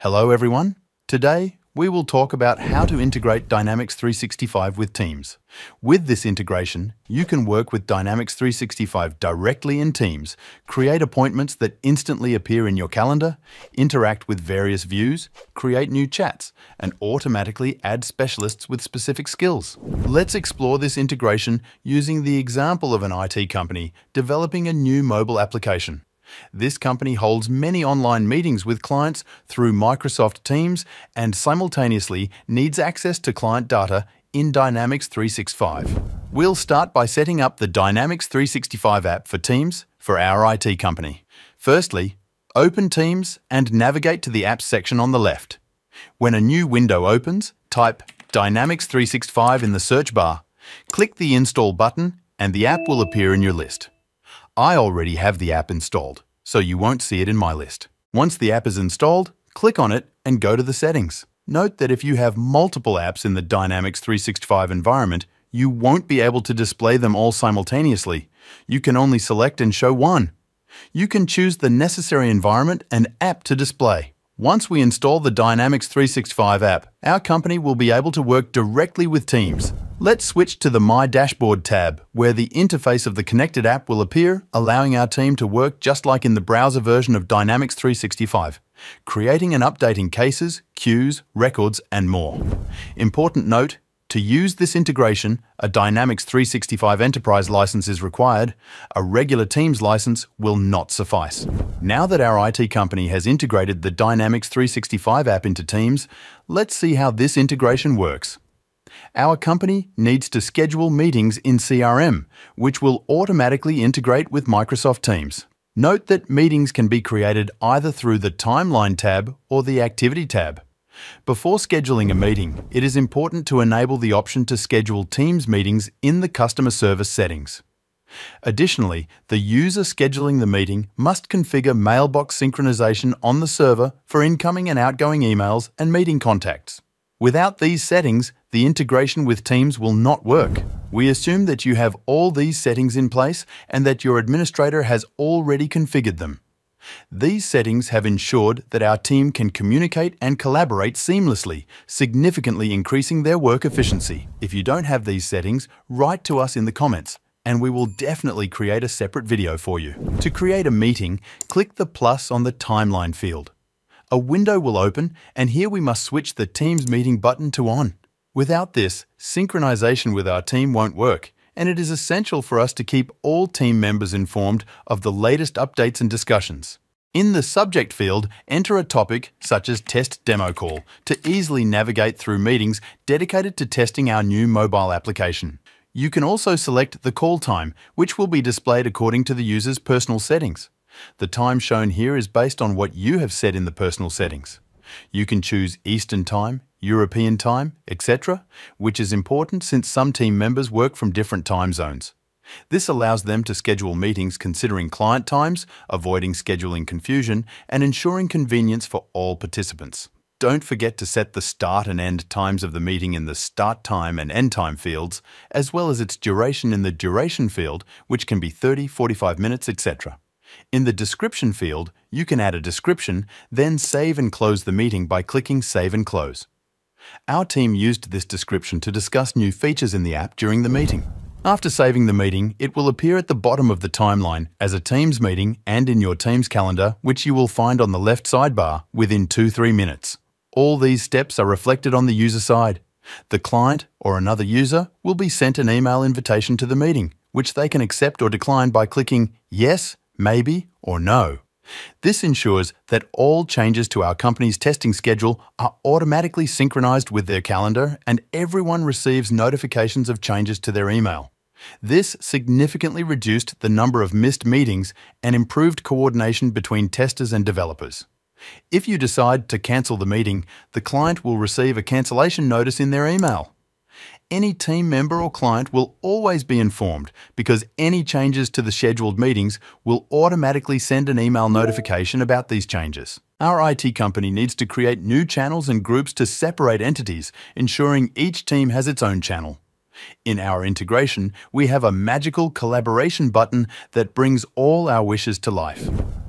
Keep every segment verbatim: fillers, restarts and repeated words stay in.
Hello everyone. Today, we will talk about how to integrate Dynamics three sixty-five with Teams. With this integration, you can work with Dynamics three sixty-five directly in Teams, create appointments that instantly appear in your calendar, interact with various views, create new chats, and automatically add specialists with specific skills. Let's explore this integration using the example of an I T company developing a new mobile application. This company holds many online meetings with clients through Microsoft Teams and simultaneously needs access to client data in Dynamics three sixty-five. We'll start by setting up the Dynamics three sixty-five app for Teams for our I T company. Firstly, open Teams and navigate to the Apps section on the left. When a new window opens, type Dynamics three sixty-five in the search bar, click the Install button and the app will appear in your list. I already have the app installed, so you won't see it in my list. Once the app is installed, click on it and go to the settings. Note that if you have multiple apps in the Dynamics three sixty-five environment, you won't be able to display them all simultaneously. You can only select and show one. You can choose the necessary environment and app to display. Once we install the Dynamics three sixty-five app, our company will be able to work directly with Teams. Let's switch to the My Dashboard tab, where the interface of the connected app will appear, allowing our team to work just like in the browser version of Dynamics three sixty-five, creating and updating cases, queues, records, and more. Important note, to use this integration, a Dynamics three sixty-five Enterprise license is required. A regular Teams license will not suffice. Now that our I T company has integrated the Dynamics three sixty-five app into Teams, let's see how this integration works. Our company needs to schedule meetings in C R M, which will automatically integrate with Microsoft Teams. Note that meetings can be created either through the Timeline tab or the Activity tab. Before scheduling a meeting, it is important to enable the option to schedule Teams meetings in the customer service settings. Additionally, the user scheduling the meeting must configure mailbox synchronization on the server for incoming and outgoing emails and meeting contacts. Without these settings, the integration with Teams will not work. We assume that you have all these settings in place and that your administrator has already configured them. These settings have ensured that our team can communicate and collaborate seamlessly, significantly increasing their work efficiency. If you don't have these settings, write to us in the comments, and we will definitely create a separate video for you. To create a meeting, click the plus on the Timeline field. A window will open, and here we must switch the Teams meeting button to on. Without this, synchronization with our team won't work, and it is essential for us to keep all team members informed of the latest updates and discussions. In the subject field, enter a topic such as Test Demo Call to easily navigate through meetings dedicated to testing our new mobile application. You can also select the call time, which will be displayed according to the user's personal settings. The time shown here is based on what you have set in the personal settings. You can choose Eastern Time, European Time, et cetera, which is important since some team members work from different time zones. This allows them to schedule meetings considering client times, avoiding scheduling confusion, and ensuring convenience for all participants. Don't forget to set the start and end times of the meeting in the Start Time and End Time fields, as well as its duration in the Duration field, which can be thirty, forty-five minutes, et cetera. In the Description field, you can add a description, then save and close the meeting by clicking Save and Close. Our team used this description to discuss new features in the app during the meeting. After saving the meeting, it will appear at the bottom of the timeline as a Teams meeting and in your Teams calendar, which you will find on the left sidebar within two to three minutes. All these steps are reflected on the user side. The client or another user will be sent an email invitation to the meeting, which they can accept or decline by clicking Yes, Maybe, or No. This ensures that all changes to our company's testing schedule are automatically synchronized with their calendar and everyone receives notifications of changes to their email. This significantly reduced the number of missed meetings and improved coordination between testers and developers. If you decide to cancel the meeting, the client will receive a cancellation notice in their email. Any team member or client will always be informed because any changes to the scheduled meetings will automatically send an email notification about these changes. Our I T company needs to create new channels and groups to separate entities, ensuring each team has its own channel. In our integration, we have a magical collaboration button that brings all our wishes to life.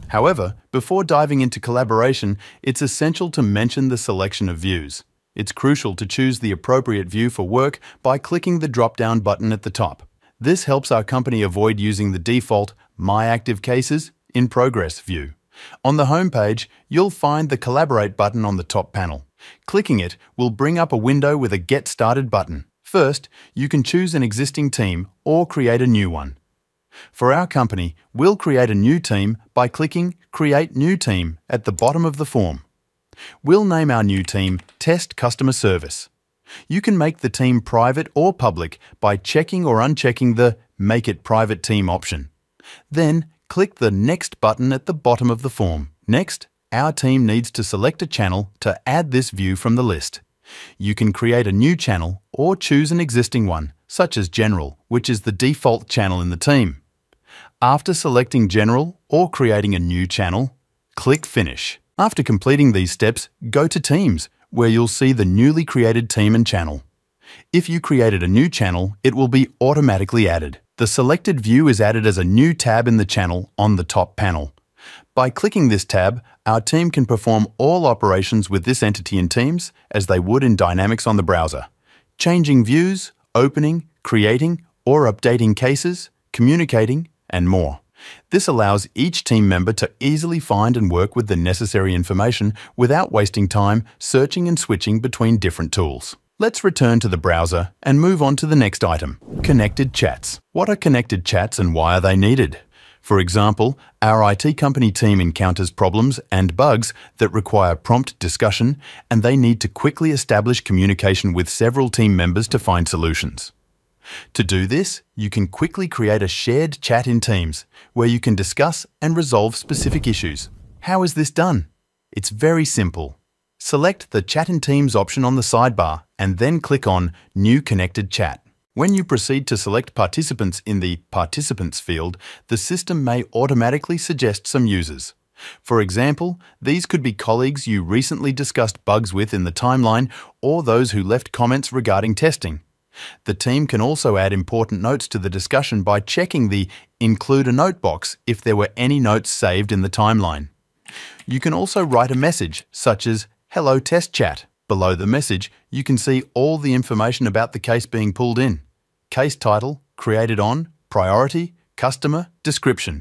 However, before diving into collaboration, it's essential to mention the selection of views. It's crucial to choose the appropriate view for work by clicking the drop-down button at the top. This helps our company avoid using the default My Active Cases in Progress view. On the home page, you'll find the Collaborate button on the top panel. Clicking it will bring up a window with a Get Started button. First, you can choose an existing team or create a new one. For our company, we'll create a new team by clicking Create New Team at the bottom of the form. We'll name our new team Test Customer Service. You can make the team private or public by checking or unchecking the Make It Private Team option. Then, click the Next button at the bottom of the form. Next, our team needs to select a channel to add this view from the list. You can create a new channel or choose an existing one, such as General, which is the default channel in the team. After selecting General or creating a new channel, click Finish. After completing these steps, go to Teams, where you'll see the newly created team and channel. If you created a new channel, it will be automatically added. The selected view is added as a new tab in the channel on the top panel. By clicking this tab, our team can perform all operations with this entity in Teams as they would in Dynamics on the browser, changing views, opening, creating, or updating cases, communicating, and more. This allows each team member to easily find and work with the necessary information without wasting time searching and switching between different tools. Let's return to the browser and move on to the next item, Connected Chats. What are connected chats and why are they needed? For example, our I T company team encounters problems and bugs that require prompt discussion, and they need to quickly establish communication with several team members to find solutions. To do this, you can quickly create a shared chat in Teams, where you can discuss and resolve specific issues. How is this done? It's very simple. Select the Chat in Teams option on the sidebar and then click on New Connected Chat. When you proceed to select participants in the Participants field, the system may automatically suggest some users. For example, these could be colleagues you recently discussed bugs with in the timeline or those who left comments regarding testing. The team can also add important notes to the discussion by checking the Include a Note box if there were any notes saved in the timeline. You can also write a message, such as Hello Test Chat. Below the message, you can see all the information about the case being pulled in. Case title, created on, priority, customer, description.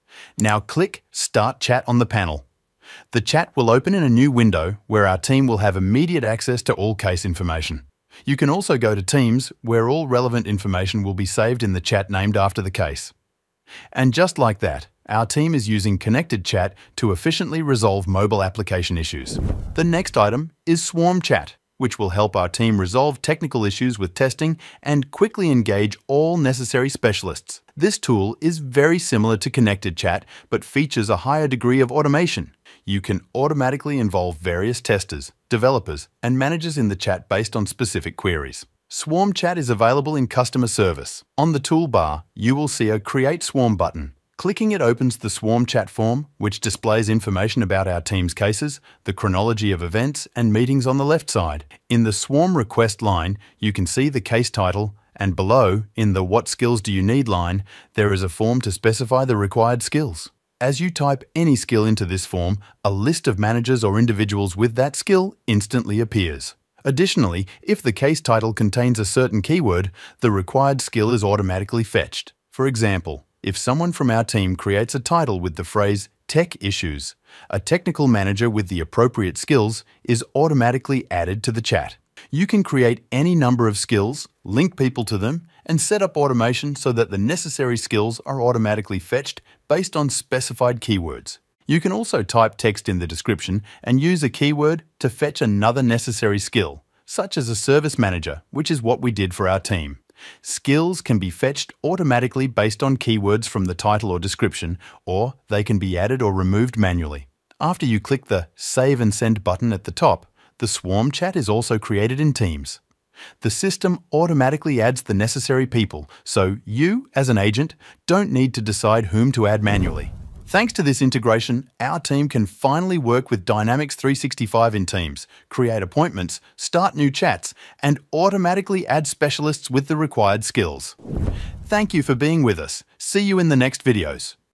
Now click Start Chat on the panel. The chat will open in a new window where our team will have immediate access to all case information. You can also go to Teams, where all relevant information will be saved in the chat named after the case. And just like that, our team is using Connected Chat to efficiently resolve mobile application issues. The next item is Swarm Chat, which will help our team resolve technical issues with testing and quickly engage all necessary specialists. This tool is very similar to Connected Chat, but features a higher degree of automation. You can automatically involve various testers, developers, and managers in the chat based on specific queries. Swarm Chat is available in Customer Service. On the toolbar, you will see a Create Swarm button. Clicking it opens the Swarm Chat form, which displays information about our team's cases, the chronology of events, and meetings on the left side. In the Swarm Request line, you can see the case title, and below, in the What Skills Do You Need line, there is a form to specify the required skills. As you type any skill into this form, a list of managers or individuals with that skill instantly appears. Additionally, if the case title contains a certain keyword, the required skill is automatically fetched. For example, if someone from our team creates a title with the phrase Tech Issues, a technical manager with the appropriate skills is automatically added to the chat. You can create any number of skills, link people to them, and set up automation so that the necessary skills are automatically fetched based on specified keywords. You can also type text in the description and use a keyword to fetch another necessary skill, such as a service manager, which is what we did for our team. Skills can be fetched automatically based on keywords from the title or description, or they can be added or removed manually. After you click the Save and Send button at the top, the Swarm Chat is also created in Teams. The system automatically adds the necessary people, so you, as an agent, don't need to decide whom to add manually. Thanks to this integration, our team can finally work with Dynamics three sixty-five in Teams, create appointments, start new chats, and automatically add specialists with the required skills. Thank you for being with us. See you in the next videos.